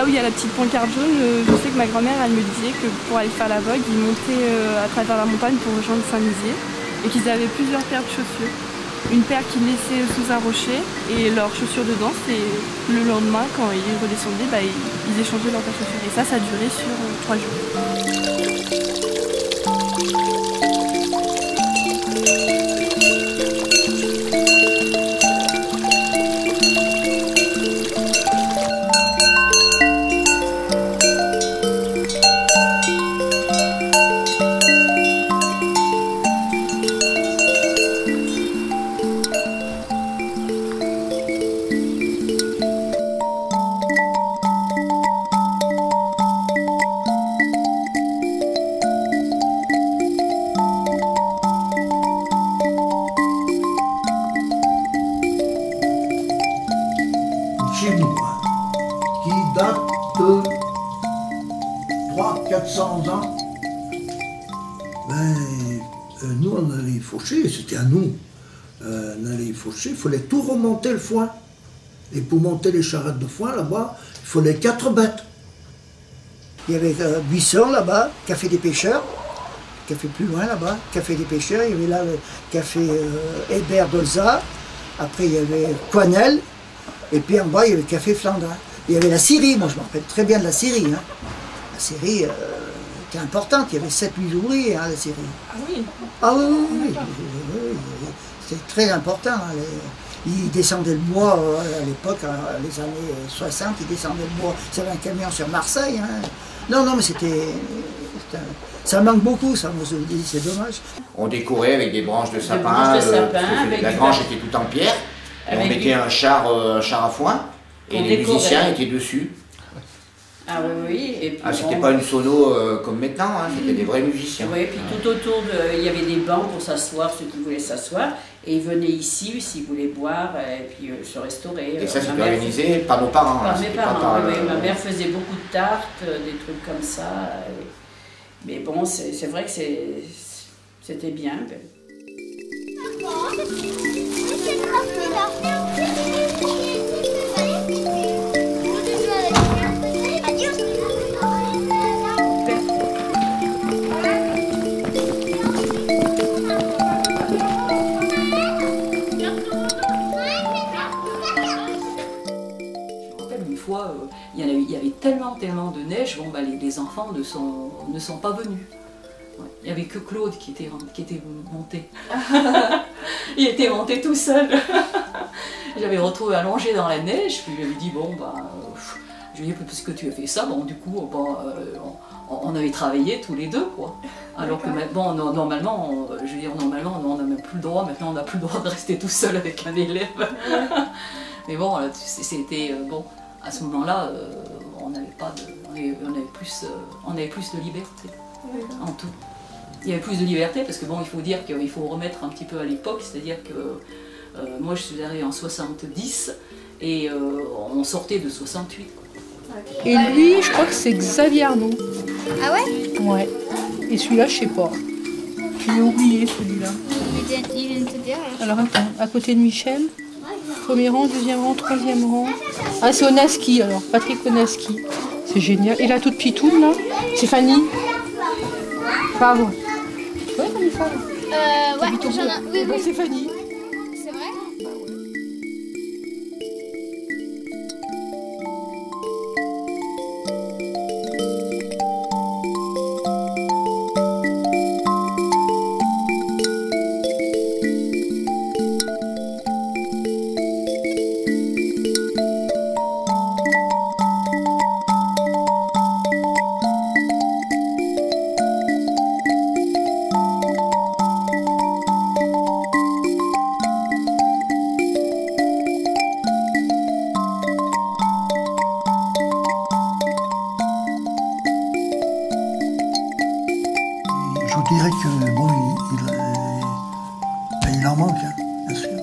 là où il y a la petite pancarte jaune, je sais que ma grand-mère, elle me disait que pour aller faire la vogue, ils montaient à travers la montagne pour rejoindre Saint-Nizier et qu'ils avaient plusieurs paires de chaussures. Une paire qu'ils laissaient sous un rocher et leurs chaussures de danse, et le lendemain, quand ils redescendaient, ils échangeaient leurs paires de chaussures. Et ça durait sur 3 jours. Chinois qui date de 300-400 ans. Nous, on allait y faucher, c'était à nous. On allait y faucher, il fallait tout remonter le foin. Et pour monter les charrettes de foin, là-bas, il fallait 4 bêtes. Il y avait Buisson là-bas, café des pêcheurs, café plus loin là-bas, café des pêcheurs. Il y avait là le café Hébert d'Olza. Après, il y avait Coinel. Et puis en bas, il y avait le café Flandrin. Il y avait la scierie, moi je me rappelle très bien de la scierie. Hein. La scierie était importante, il y avait 7-8 ouvriers, hein, la scierie. Ah oui? Ah oui. C'était très important. Hein. Ils descendaient le bois à l'époque, les années 60, ils descendaient le bois. Ils avaient un camion sur Marseille. Hein. Non, mais ça manque beaucoup, ça, moi je vous dis, c'est dommage. On décorait avec des branches de sapin, la grange était toute en pierre. Et on mettait un char à foin et les musiciens étaient dessus. Ah oui. Et puis c'était pas une sono comme maintenant, hein, c'était des vrais musiciens. Oui, et puis tout autour, il y avait des bancs pour s'asseoir, ceux qui voulaient s'asseoir. Et ils venaient ici s'ils voulaient boire et puis se restaurer. Et ça c'était organisé par nos parents. Par mes parents, oui. Ma mère faisait beaucoup de tartes, des trucs comme ça. Mais bon, c'est vrai que c'était bien. Une fois, il y avait tellement de neige, bon, les enfants ne sont pas venus. Ouais. Il n'y avait que Claude qui était monté. Il était monté tout seul. J'avais retrouvé allongé dans la neige, puis je lui ai dit, bon, je lui ai dit, puisque tu as fait ça, bon, du coup, on avait travaillé tous les deux, quoi. Alors que, bon, normalement, je veux dire, normalement, on n'a même plus le droit, maintenant on n'a plus le droit de rester tout seul avec un élève. Mais bon, c'était, bon, à ce moment-là, on avait plus de liberté, en tout. Il y avait plus de liberté parce que bon, il faut dire qu'il faut remettre un petit peu à l'époque, c'est-à-dire que moi je suis arrivée en 70 et on sortait de 68. Et lui, je crois que c'est Xavier Arnaud. Ah ouais? Ouais. Et celui-là, je sais pas. Je l'ai oublié celui-là. Il vient de te dire. Alors attends, à côté de Michel. Premier rang, deuxième rang, troisième rang. Ah, c'est Onaski alors, Patrick Onaski. C'est génial. Et la toute pitoune là, c'est Fanny. Favre. Ouais, Fanny Favre. Ouais, oui. C'est Fanny. C'est vrai? Je dirais que bon, il en manque, hein, bien sûr.